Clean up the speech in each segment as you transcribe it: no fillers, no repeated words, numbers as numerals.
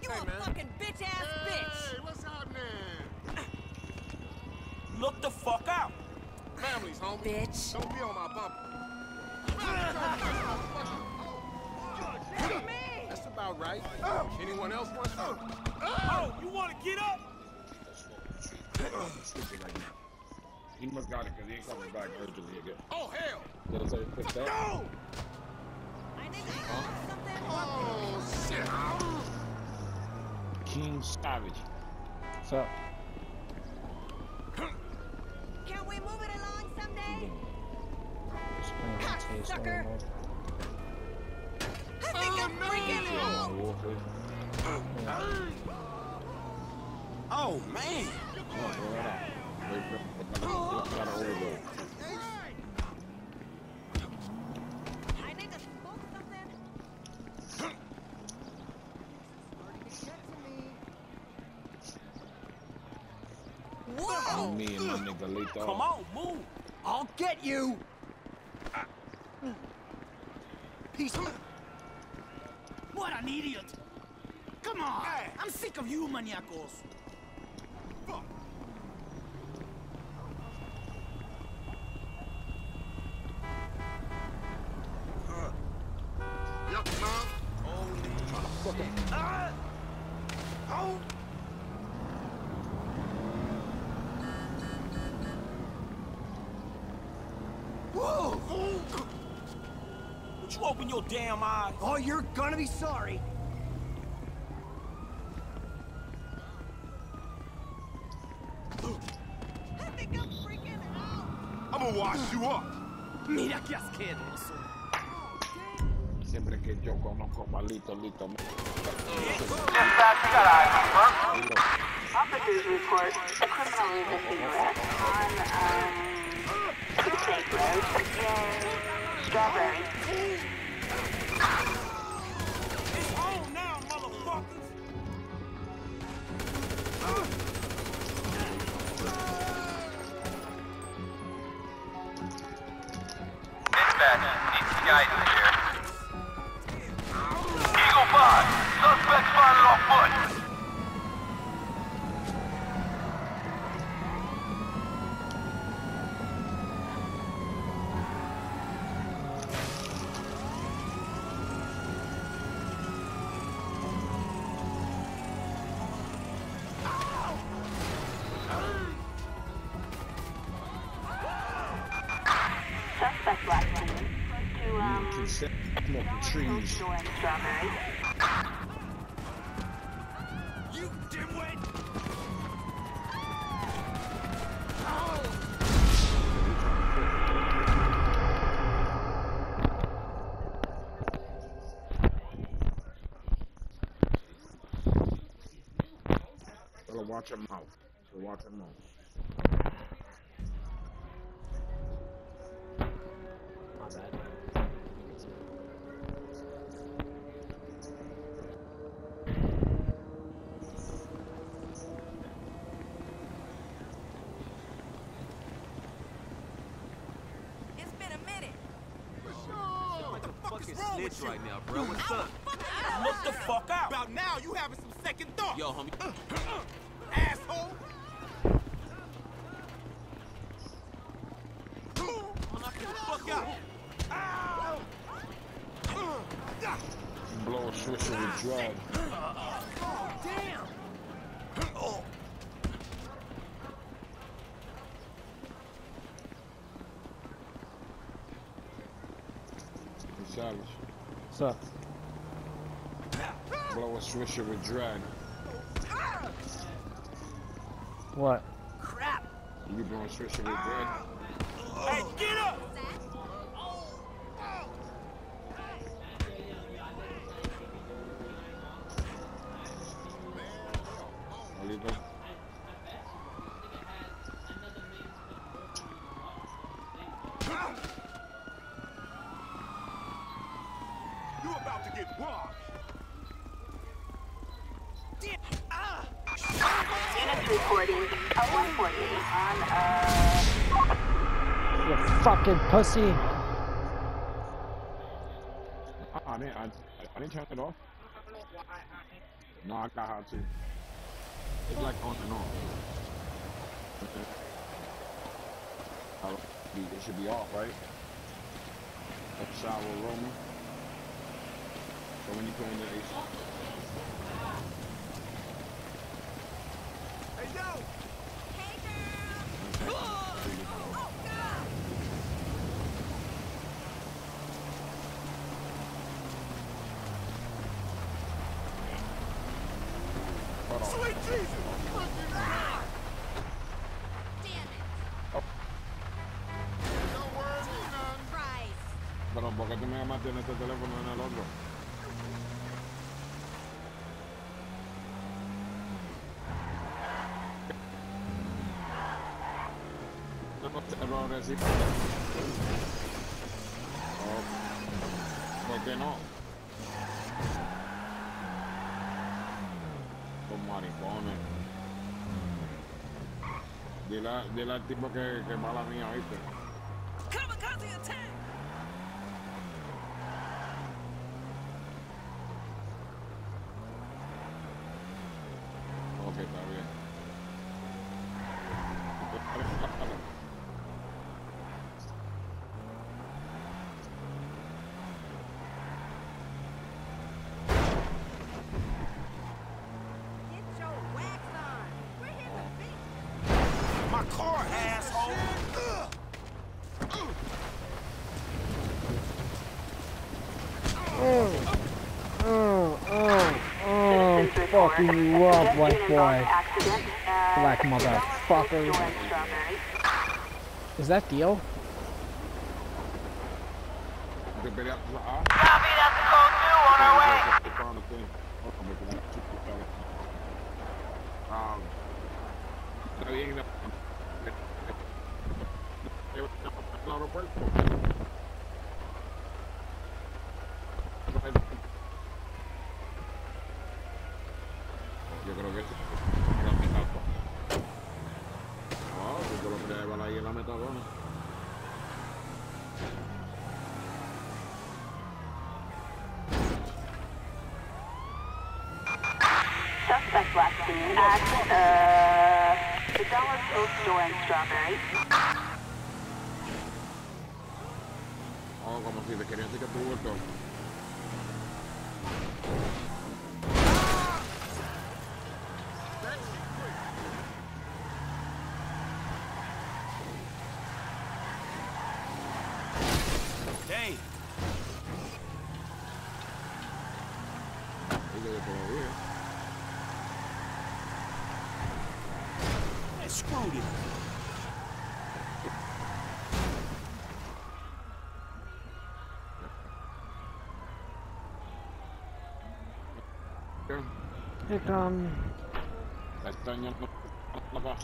You hey, a man. fucking bitch-ass bitch! Hey, what's happening? Look the fuck out. Families, homie. Bitch. Don't be on my bumper. That's about right. Anyone else want some? Oh, you want to get up? He must got it because he ain't coming back urgently again. Oh, hell! Did I say fix that? No! I need to something. Oh, shit! King Savage. What's up? Can we move it along someday? Sucker! I think I'm freaking out! Oh, man. I need to smoke something. Whoa! Me and my nigga Lito. Come on, move. I'll get you! Peace. What an idiot! Come on! I'm sick of you, maniacos! Yup, Mom. Holy motherfucker. Oh! Whoa! Would you open your damn eyes? Oh, you're gonna be sorry. I think I'm freaking out! I'm gonna wash you up. Mira qué asqueroso! Siempre que yo conozco a Lito, Lito. Officers report a criminal resisting arrest on Keepsake Road in Strawberry. It's on now, motherfuckers. Dispatch, needs guidance here. Eagle 5, suspect spotted on foot. Suspect last night to Smoking trees. store in Strawberry. You dimwit. So watch your mouth. So watch your mouth. My bad. It's been a minute. What the fuck is wrong with you? Right now, bro. What's up? Look the fuck out. About now, you having some second thought. Yo, homie. Asshole. I'm knocking the fuck out. Blow a swisher with drag. Hey, Savage. What's up? Blow a swisher with drag. What? Crap! You blowing a swisher with drag? Hey, get up. Lito. You about to get washed. Units reporting a 148 on You fucking pussy. I didn't turn it off. No, I got hot too. It's like on and off. It should be off, right? Like shower aroma. So when you put in the AC. Hey, yo! Hey, girl. Oh, God. Hold on. Sweet Jesus! Damn it. Don't worry me none. Christ. Pero ¿por qué tú me llamaste en este teléfono en el otro? No te lo recibo. ¿Por qué no? Los maricones. Dile al tipo que mala mía, ¿viste? Kamikaze attack. Ok, está bien. Get your wax on. We're here to beat. My car, asshole. Fucking you up, white boy. Black motherfucker. Is that deal? Copy, that's a code 2 on our way. Está bien. El aeropuerto. Yo creo que sí. La metadona. Wow, yo lo quería llevar ahí en la metadona. Suspect last seen at the Dollar Store in Strawberry. Oh, como si te querían decir que tu vuelto. Dang. Digo yo todavía. Hey, screwed it. Here come. La extrañando la paz.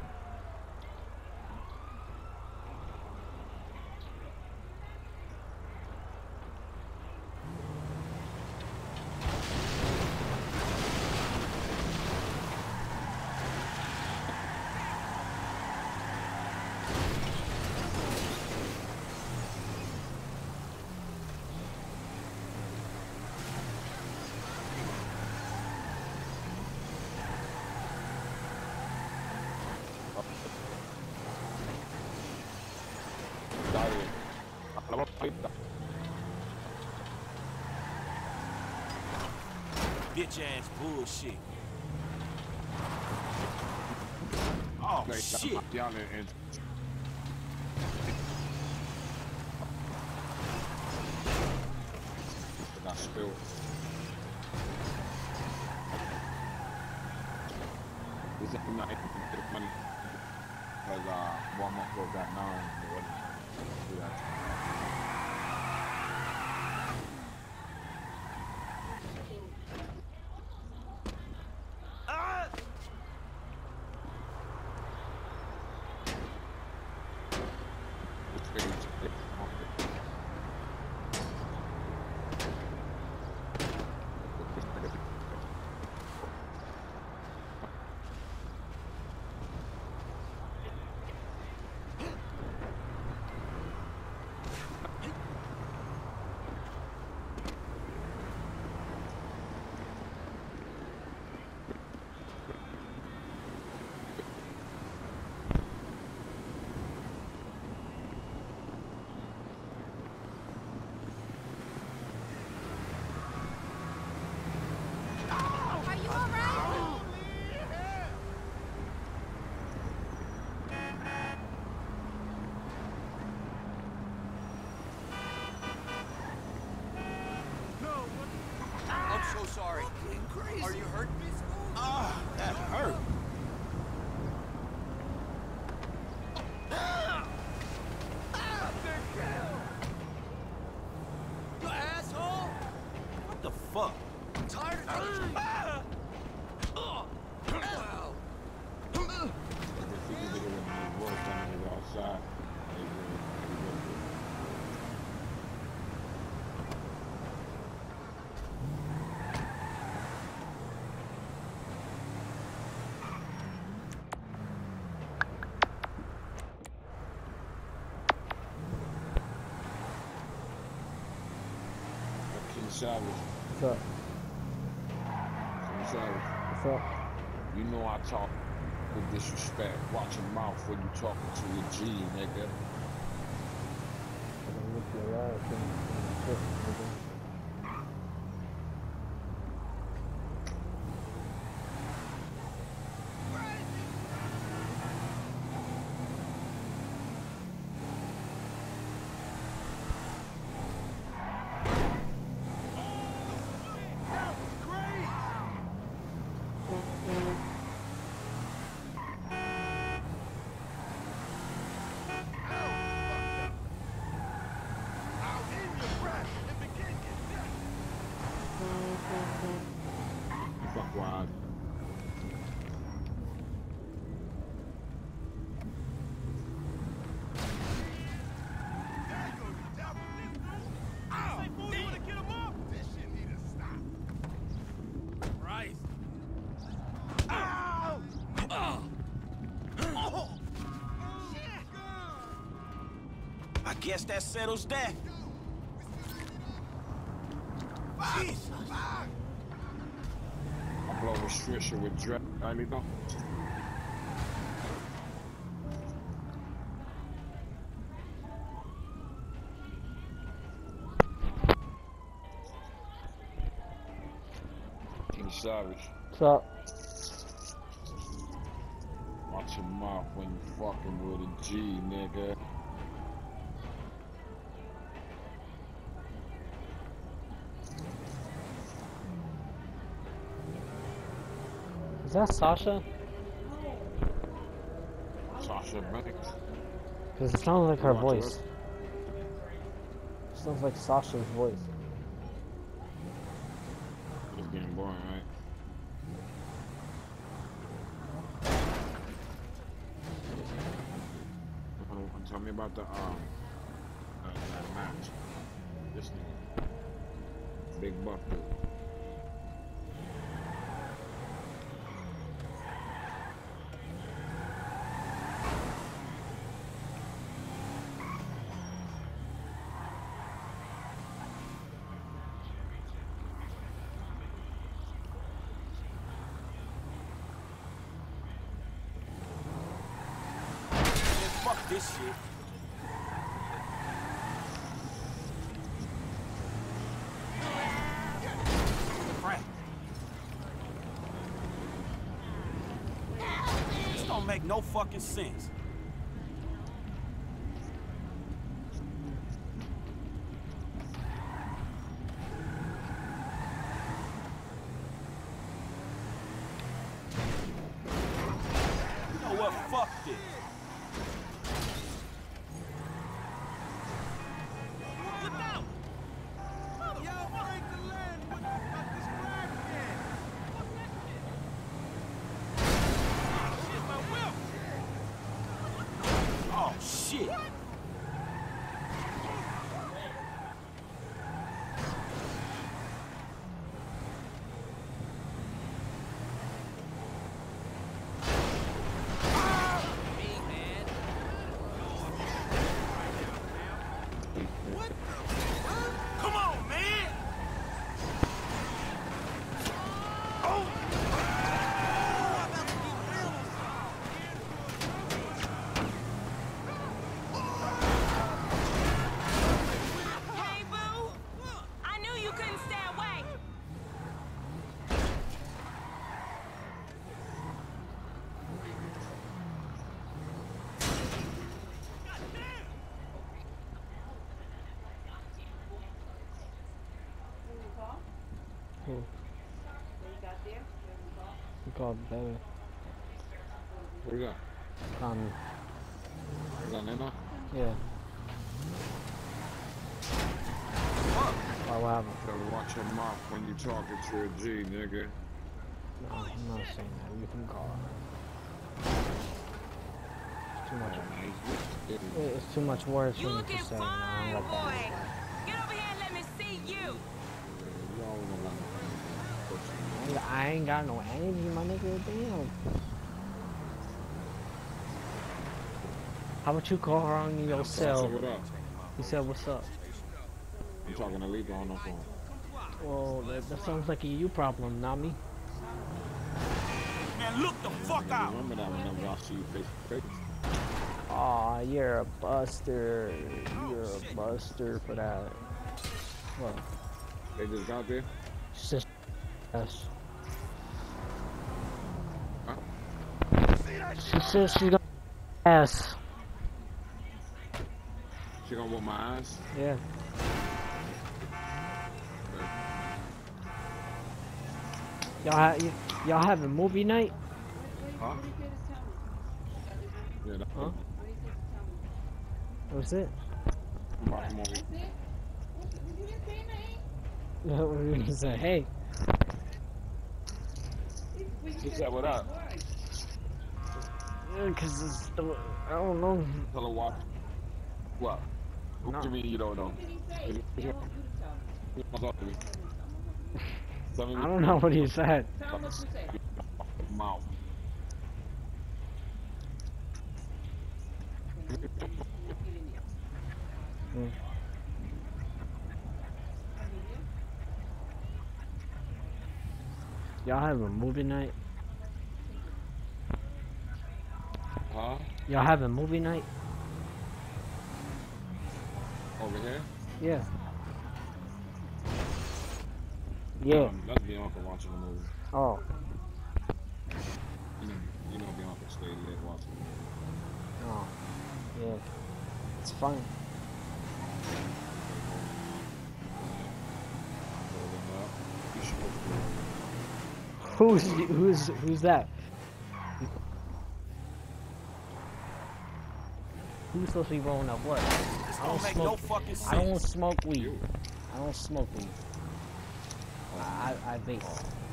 Bitch ass bullshit. Oh shit. Got spilled. Is that not money? Because Walmart broke that now. Do that. Are you hurt, Miss? Ah, that hurt. You asshole! What the fuck? I'm tired of telling you. If you can get it in the work, then it's outside. They will. King Savage. What's up? King Savage. What's up? You know I talk with disrespect. Watch your mouth when you talking to your G, nigga. I'm gonna whip your ass and Fuck wide. I guess that settles that. Jesus. I blow restriction with dread. I mean, no. King Savage. What's up? Watch your mouth when you fucking with a G, nigga. Is that Sasha? Sasha Banks. Because it sounds like her Watch voice. her. It sounds like Sasha's voice. It's getting boring, right? Tell me about the that match. This nigga, big buff dude. Man, fuck this shit. Crap. This don't make no fucking sense. You know what? Fuck this. Oh, shit. Come on, man. Hey, boo! I knew you couldn't stay away. Hmm. What you got there? called Baby. What is that? Tommy. Is that Nana? Yeah. Why, what happened? Better watch your mouth when you talking to a G, nigga. No, I'm not saying that. You can call her. It's too much. It's too much words for me to say. No, I don't like that. Get over here and let me see you. I ain't got no energy, my nigga. Damn. How about you call her on your cell? What up? He said, what's up? I'm talking to Lethal on the phone. Well, that sounds like a you problem, not me. Man, look the fuck out. Remember that whenever I see you face to face. Aw, you're a buster. You're a buster for that. What? They just got there? Sis. Yes. Huh? She says she's gonna ass. She gonna whoop my ass? Yeah. Y'all having movie night? Huh? Yeah, that's Huh? What's it? about the movie. He said, hey. She said, what up? Cause it's the, I don't know. Tell her what? What? No. What do you mean you don't know? Talk to me. Tell me I don't know what he said. Mouth. Y'all have a movie night? Huh? Y'all have a movie night? Over here? Yeah. Yeah. That's Bianca watching the movie. Oh. You know Bianca stayed late watching the movie. Oh. Yeah. It's fun. Who's that? Who's supposed to be rolling up what? This don't make no fucking sense. I don't smoke weed. I don't smoke weed. I vape.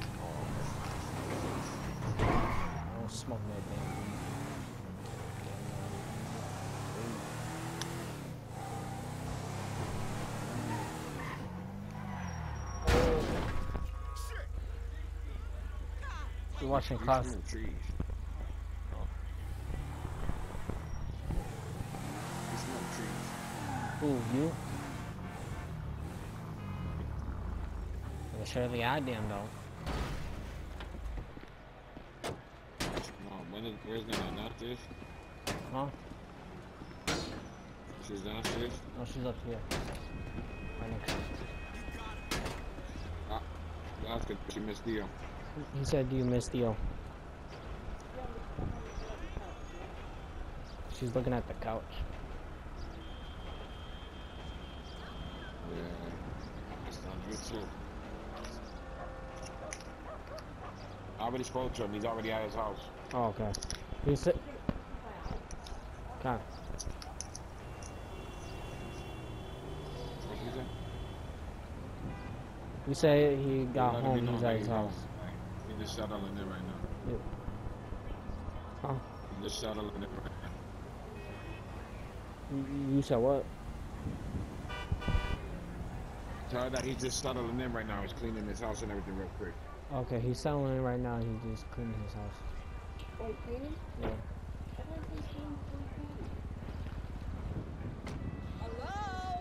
I don't smoke no damn weed. You're watching class. Trees. Who, you? Well, surely I damn though. Where's Nana? Downstairs? Huh? She's downstairs? No, she's up here. Right next to me. That's good. She missed Theo. He said, do you miss Theo? She's looking at the couch. Yeah. That sounds good too. I already spoke to him. He's already at his house. Oh, okay. He said... Okay. What did he say? You say he got Let home, me know he's that at his house. He just settling it right now. Yeah. Huh? He just settling it right now. You said what? Tell her that he's just settling in right now. He's cleaning his house and everything real quick. Okay, he's settling in right now. He's just cleaning his house. Oh, cleaning? Yeah. Hello?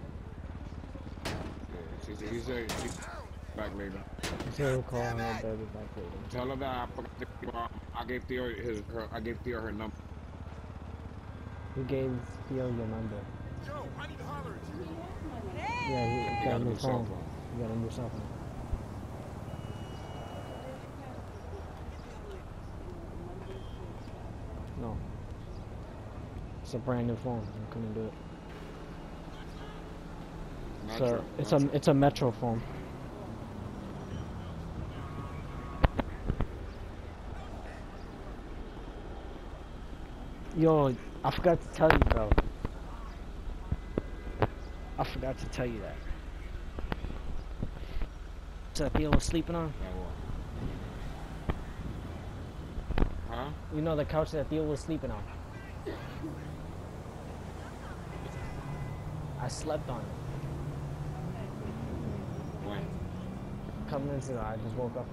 Yeah, he said she's back later. He said he'll call her baby back later. Tell her that I gave Theo her number. He gave Theo your number. Joe, I need to holler at you. Yeah, he got a new new cell phone. phone. He got a new cell phone. No. It's a brand new phone. I couldn't do it. So it's a Metro phone. Yo, I forgot to tell you, bro. I forgot to tell you that. So Theo was sleeping on? Huh? You know the couch that Theo was sleeping on? I slept on it. When? A couple minutes ago, I just woke up.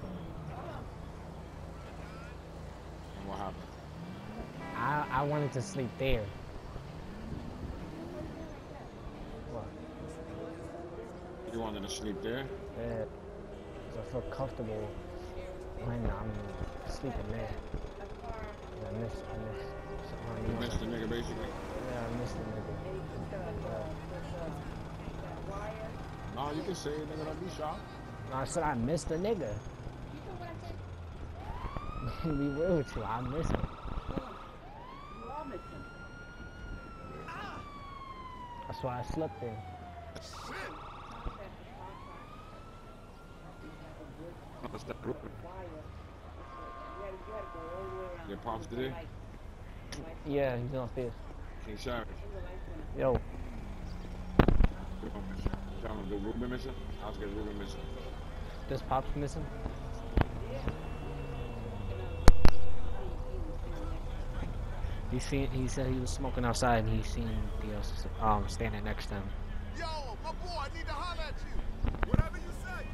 And what happened? I wanted to sleep there. What? You wanted to sleep there? Yeah. 'Cause I feel comfortable when I'm sleeping there. I miss You missed the nigga basically? Yeah, I miss the nigga. No, you can say it, nigga, don't be shocked. No, I said I miss the nigga. Be real with you, I miss him. That's why I slept there. What's that? Your pops today? Yeah, he's on fifth. King Savage. Yo, Tell him, did Ruben missing? I was getting Ruben missing. this Pop's missing? He said he was smoking outside and he seen Theo standing next to him. Yo, my boy, I need to holler at you. Whatever you say.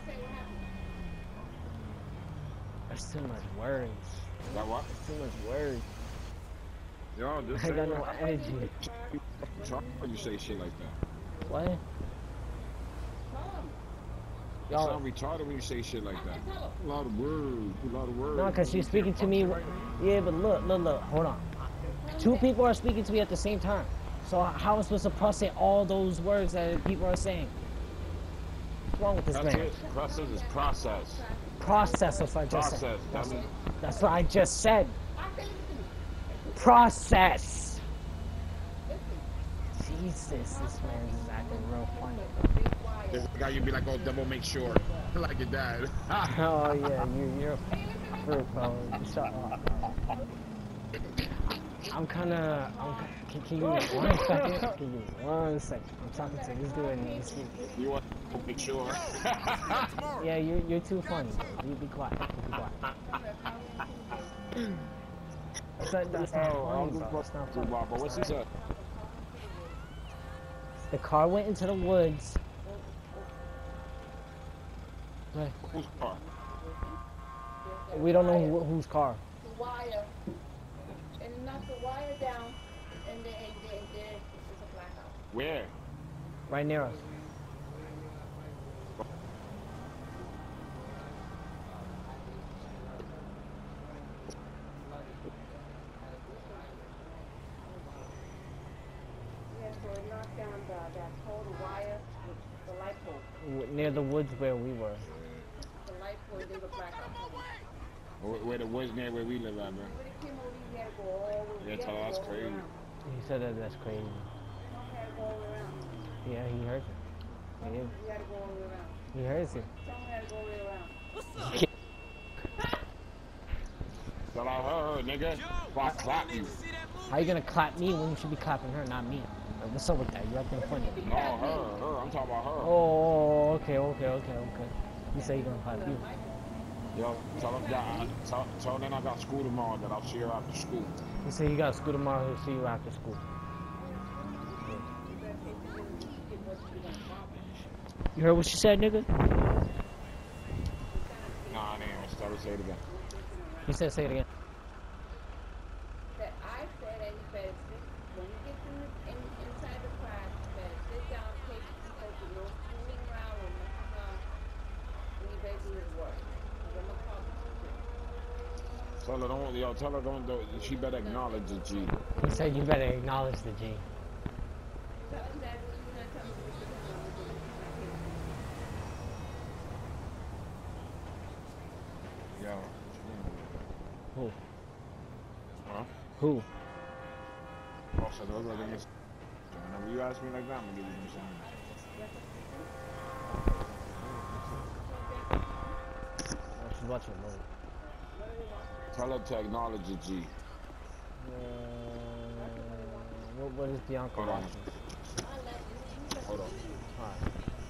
That's too much words. That what? That's too much words. Yo, just I say got it. no energy. Why you say shit like that? What? You sound retarded when you say shit like that. A lot of words, a lot of words. No, because she's speaking to me. Yeah, but look, hold on. Two people are speaking to me at the same time. So how am I supposed to process all those words that people are saying? What's wrong with this man? Process is process. Process, that's what I just said. Process. That's what I just said. Process. Jesus, this man is acting real funny. This guy, you'd be like, oh, double make sure. Like your dad. Oh yeah, you're a fruit, bro. Shut up. Can you give me 1 second? Can you give me 1 second? I'm talking to this dude and he's sleeping. You want to make sure. Yeah, you're too funny. Bro. You be quiet. You be quiet. That's not funny, bro. That's not funny. But what's he said? The car went into the woods. Right. Whose car? We don't know whose car. Wire. And knock the wire down, and then it's a blackout. Where? Right near us. Yeah, so it knocked down that whole wire, the light pole. Near the woods where we were. The light pole, there's a blackout. Where the woods near where we live at, bro. When it came over, you had to go all the way. Yeah, tell that's crazy. He said that's crazy. You had to go all the way around. Yeah, he heard it. He did. You had to go all the way around. He hears it. Someone had to go all the way around. Tell her, nigga. Clap you. How you gonna clap me when you should be clapping her, not me? Like, what's up with that? You're acting funny. No, her. I'm talking about her. Oh, okay. You say you're gonna clap you. Yo, tell them I got school tomorrow, that I'll see her after school. You say you got school tomorrow, he'll see you after school. You heard what she said, nigga? Nah, I ain't. Tell her to say it again. He said, say it again. That I said that he better sit, when you get inside the class, you better sit down, take because there's no fooling around or messing around, and you better do his work. I'm gonna call you. Tell her don't, she better acknowledge the G. He said you better acknowledge the G. Tell him that you're gonna tell me what you're gonna do. Yo. Who? Huh? Who? Oh, so those are the things. Whenever you ask me like that, I'm gonna give you some sign. She's watching a movie. Tell her to acknowledge the G. What is Bianca Hold on. watching? Hold on. Alright.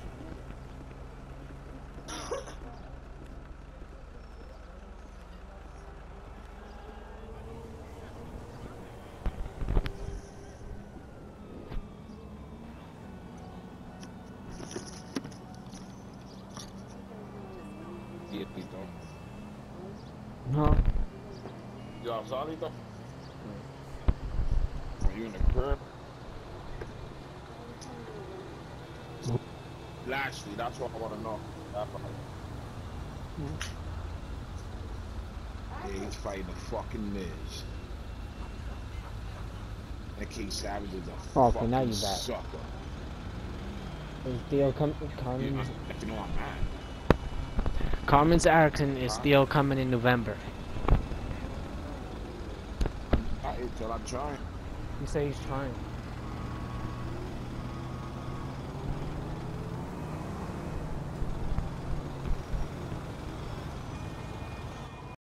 Yeah, Tito. Huh? You outside, Tito? Are you in the crib? Lastly, that's what I want to know. Yeah, he's fighting the fucking Miz. That King Savage is a Okay, fucking now you back. sucker. Is Theo You coming? know I'm mad. Carmen's asking, is Theo coming in November? I ate till I'm trying. You say he's trying.